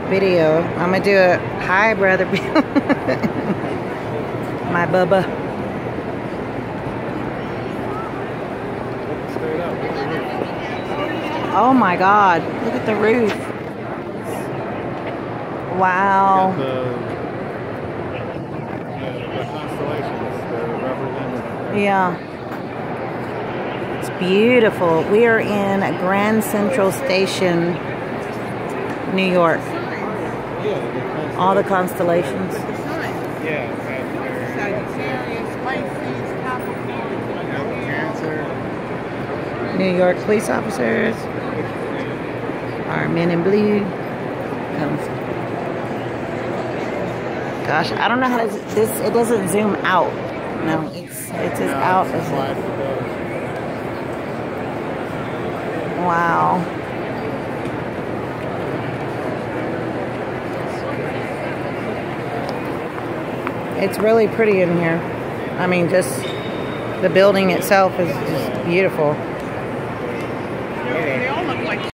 video. I'm gonna do a hi, brother. My bubba. Oh my God! Look at the roof. Wow. The constellations, the representative. Yeah. It's beautiful. We are in Grand Central Station, New York. All the constellations. Yeah. Sagittarius, Pisces, Capricorn, Cancer. New York police officers. Our men in blue. Gosh, I don't know how to this. It doesn't zoom out. No, it's as out as it. Wow. It's really pretty in here. I mean, just the building itself is just beautiful.